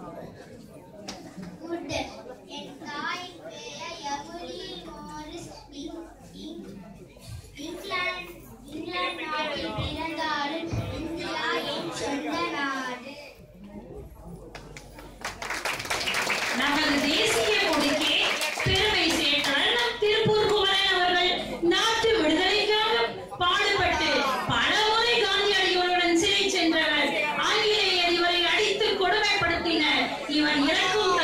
என் தாயின் பெயர் Emily Maurice. England நாட்டில் பிறந்தாலும் இந்தியா என் சொந்த நாடு. நமது தேசிய கொடிக்கு பெருமை சேர்த்தால் நம் திருப்பூர் குமரன் அவர்கள் நாட்டு விடுதலைக்காக பாடுபட்டு பல முறை காந்தியடிகளுடன் சிறை சென்றவர். ஆங்கிலேயர் இவரை அடித்து கொடுமைப்படுத்தினர். இவர் இறக்கும்